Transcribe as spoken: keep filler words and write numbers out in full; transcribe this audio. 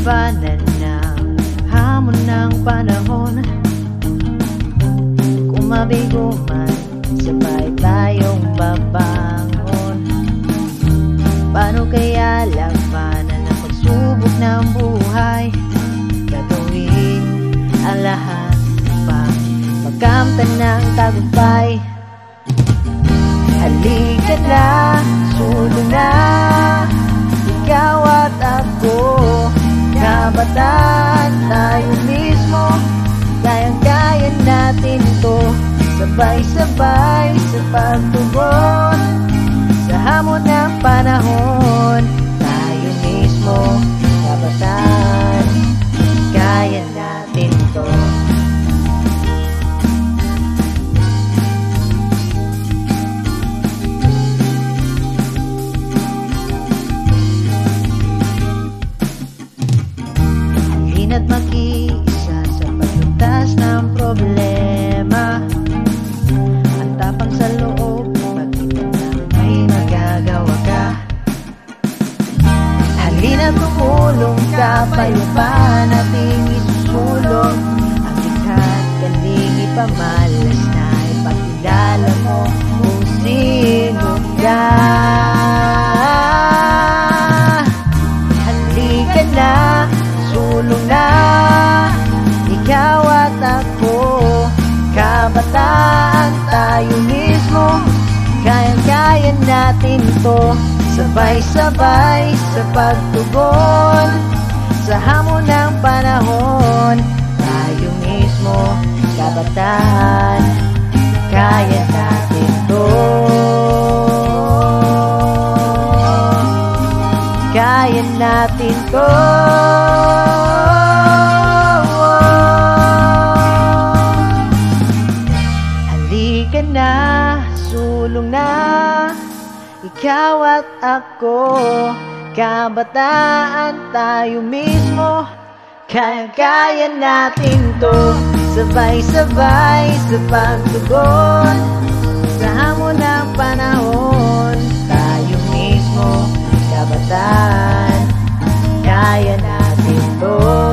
labanan ng hamon ng panahon. Kung mabigo man, sabay tayong babangon. Paano kaya labanan ang pagsubok ng buhay? Gagawin ang lahat upang magkamtan ng tagumpay. Halika na, sulong na, ikaw at ako. Kabataan tayo mismo, kayang-kaya natin to. Sabay-sabay sa pagtugon sa hamon ng panahon. Tayo mismo, kabataan, kaya natin to. At mag-iisa sa paglutas ng problema. Ang tapang sa loob, makita na may magagawa ka. Halina tumulong ka, payupan ating isusulong. Ang likha't galing ipamalas na ipakilala mo kung sino ka. Halika na, sulong na, ikaw at ako. Kabataan tayo mismo, kayang-kaya natin to. Sabay-sabay sa pagtugon sa hamon ng panahon. Tayo mismo, kabataan, kaya natin to. Kaya natin to. Halika na, sulong na, ikaw at ako. Kabataan tayo mismo, kaya-kaya natin to. Sabay-sabay sa pagtugon sa hamon ng panahon. Tayo mismo, kabataan, kaya natin to.